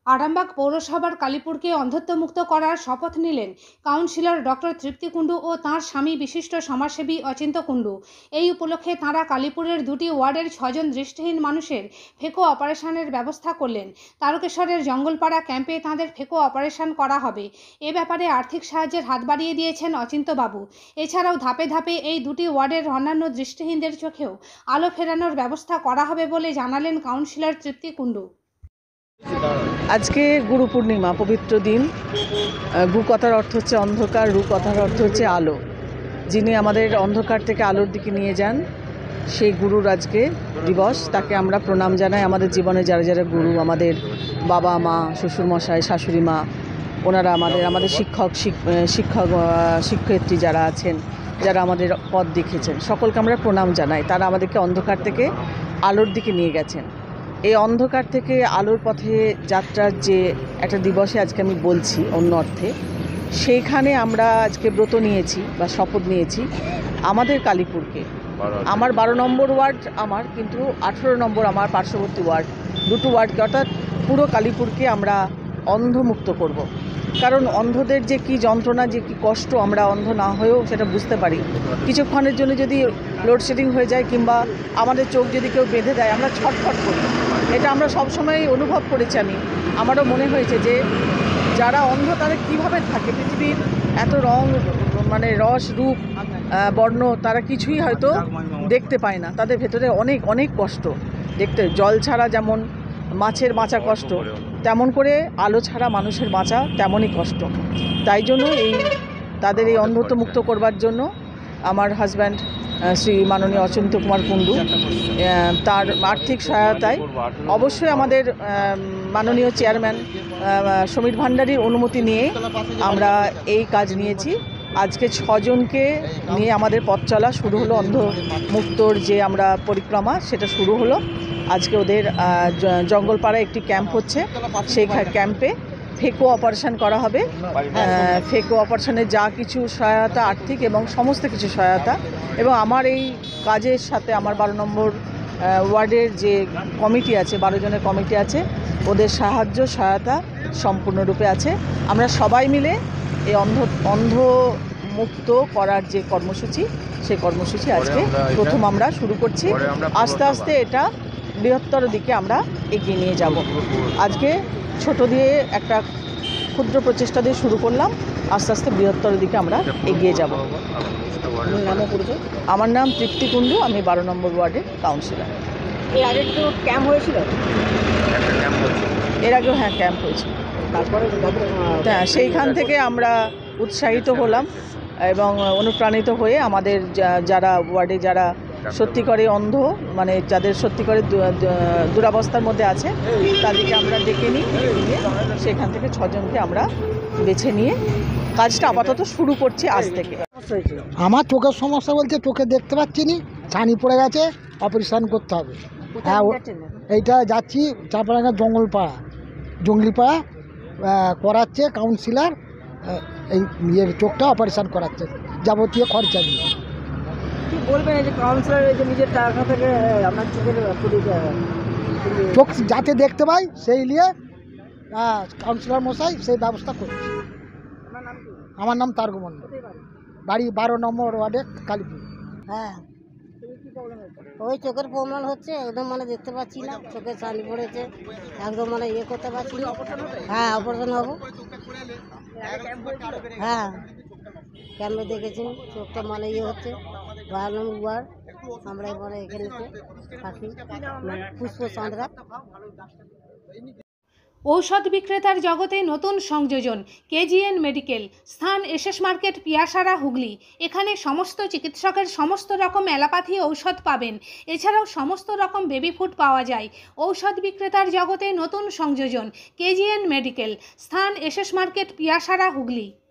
আরামবাগ পৌরসভার কালীপুরকে অন্ধত্বমুক্ত করার শপথ নিলেন কাউন্সিলর ডক্টর তৃপ্তি কুণ্ডু ও তাঁর স্বামী বিশিষ্ট সমাজসেবী অচিন্ত কুণ্ডু। এই উপলক্ষে তাঁরা কালীপুরের দুটি ওয়ার্ডের 6 জন দৃষ্টিহীন মানুষের ফেকো অপারেশনের ব্যবস্থা করলেন। তারকেশ্বরের জঙ্গলপাড়া ক্যাম্পে তাঁদের ফেকো অপারেশন করা হবে। এ ব্যাপারে আর্থিক সাহায্যের হাত বাড়িয়ে দিয়েছেন অচিন্তবাবু। এছাড়াও ধাপে ধাপে এই দুটি ওয়ার্ডের অন্যান্য দৃষ্টিহীনদের চোখেও আলো ফেরানোর ব্যবস্থা করা হবে বলে জানালেন কাউন্সিলর তৃপ্তি কুণ্ডু। আজকে গুরু পূর্ণিমা, পবিত্র দিন। গু কথার অর্থ হচ্ছে অন্ধকার, রু কথার অর্থ হচ্ছে আলো। যিনি আমাদের অন্ধকার থেকে আলোর দিকে নিয়ে যান, সেই গুরুর আজকে দিবস। তাকে আমরা প্রণাম জানাই। আমাদের জীবনে যারা যারা গুরু, আমাদের বাবা মা, শ্বশুরমশাই, শাশুড়ি মা, ওনারা আমাদের শিক্ষয়িত্রী যারা আছেন, যারা আমাদের পথ দেখিয়েছেন, সকলকে আমরা প্রণাম জানাই। তারা আমাদেরকে অন্ধকার থেকে আলোর দিকে নিয়ে গেছেন। এই অন্ধকার থেকে আলোর পথে যাত্রার যে একটা দিবসে আজকে আমি বলছি অন্য অর্থে, সেইখানে আমরা আজকে ব্রত নিয়েছি বা শপথ নিয়েছি আমাদের কালীপুরকে। আমার 12 নম্বর ওয়ার্ড আমার, কিন্তু 18 নম্বর আমার পার্শ্ববর্তী ওয়ার্ড, দুটো ওয়ার্ডকে, অর্থাৎ পুরো কালীপুরকে আমরা অন্ধমুক্ত করব। কারণ অন্ধদের যে কি যন্ত্রণা, যে কি কষ্ট, আমরা অন্ধ না হয়েও সেটা বুঝতে পারি। কিছুক্ষণের জন্য যদি লোডশেডিং হয়ে যায় কিংবা আমাদের চোখ যদি কেউ বেঁধে দেয়, আমরা ছটফট করি। এটা আমরা সবসময় অনুভব করেছি। আমারও মনে হয়েছে যে যারা অন্ধ তারা কীভাবে থাকে, পৃথিবীর এত রং, মানে রস, রূপ, বর্ণ, তারা কিছুই হয়তো দেখতে পায় না। তাদের ভেতরে অনেক অনেক কষ্ট। দেখতে জল ছাড়া যেমন মাছের বাঁচা কষ্ট, তেমন করে আলো ছাড়া মানুষের বাঁচা তেমনই কষ্ট। তাই জন্য তাদের এই অন্ধত্ব মুক্ত করবার জন্য আমার হাজব্যান্ড শ্রী মাননীয় অচিন্ত কুমার কুণ্ডু, তার আর্থিক সহায়তায়, অবশ্যই আমাদের মাননীয় চেয়ারম্যান সমীর ভান্ডারীর অনুমতি নিয়ে আমরা এই কাজ নিয়েছি। আজকে 6 জনকে নিয়ে আমাদের পথ চলা শুরু হলো। অন্ধমুক্তর যে আমরা পরিক্রমা, সেটা শুরু হলো। আজকে ওদের জঙ্গলপাড়ায় একটি ক্যাম্প হচ্ছে, সেই ক্যাম্পে ফেকো অপারেশন করা হবে। ফেকো অপারেশনের যা কিছু সহায়তা, আর্থিক এবং সমস্ত কিছু সহায়তা, এবং আমার এই কাজের সাথে আমার 12 নম্বর ওয়ার্ডের যে কমিটি আছে, 12 জনের কমিটি আছে, ওদের সাহায্য সহায়তা সম্পূর্ণরূপে আছে। আমরা সবাই মিলে এই অন্ধমুক্ত করার যে কর্মসূচি, সেই কর্মসূচি আজকে প্রথম আমরা শুরু করছি। আস্তে আস্তে এটা বৃহত্তর দিকে আমরা এগিয়ে নিয়ে যাব। আজকে ছোট দিয়ে একটা ক্ষুদ্র প্রচেষ্টা দিয়ে শুরু করলাম, আস্তে আস্তে বৃহত্তর দিকে আমরা এগিয়ে যাব। আমার নাম তৃপ্তি কুণ্ডু, আমি 12 নম্বর ওয়ার্ডের কাউন্সিলর। এর আগে তো ক্যাম্প হয়েছিল? এর আগেও হ্যাঁ, ক্যাম্প হয়েছিল। তারপরে হ্যাঁ, সেইখান থেকে আমরা উৎসাহিত হলাম এবং অনুপ্রাণিত হয়ে আমাদের যারা ওয়ার্ডে যারা সত্যিকারে অন্ধ, মানে যাদের সত্যিকারে দুরাবস্থার মধ্যে আছে, তাদেরকে আমরা ডেকে নিয়ে সেখান থেকে 6 জনকে আমরা বেছে নিয়ে কাজটা আপাতত শুরু করছি আজ থেকে। আমার চোখের সমস্যা বলতে চোখে দেখতে পাচ্ছি না, ছানি পড়ে গেছে, অপারেশন করতে হবে। হ্যাঁ, এইটা যাচ্ছি চারপাড়া জঙ্গলিপাড়া করাচ্ছে কাউন্সিলর, এই চোখটা অপারেশন করাচ্ছে, যাবতীয় খরচা দিয়ে। কি বলবেন এই যে কাউন্সিলর এই যে নিজের টাকা থেকে আপনার চোখের চোখ যাতে দেখতে পাই সেই নিয়ে কাউন্সিলর মশাই সেই ব্যবস্থা করছে। আমার নাম তারক মণ্ডল, বাড়ি 12 নম্বর ওয়ার্ডে কালীপুর। হ্যাঁ, ওই চোখের প্রবলেম হচ্ছে, একদম মানে দেখতে পাচ্ছি না, চোখে ছানি পড়েছে, একদম মানে ইয়ে করতে পারছি না। হ্যাঁ, অপারেশন হবো। হ্যাঁ, ক্যাম্পে দেখেছি, চোখটা মানে ইয়ে হচ্ছে। 12 নম্বর ওয়ার্ড, আমরা এবারে এখানে থাকি, পুষ্প চাঁদরা। ঔষধ বিক্রেতার জগতে নতুন সংযোজন কেজিএন মেডিকেল, স্থান এসএস মার্কেট, পিয়াসারা, হুগলি। এখানে সমস্ত চিকিৎসকের সমস্ত রকম অ্যালোপ্যাথি ঔষধ পাবেন। এছাড়াও সমস্ত রকম বেবি ফুড পাওয়া যায়। ঔষধ বিক্রেতার জগতে নতুন সংযোজন কেজিএন মেডিকেল, স্থান এসএস মার্কেট, পিয়াসারা, হুগলি।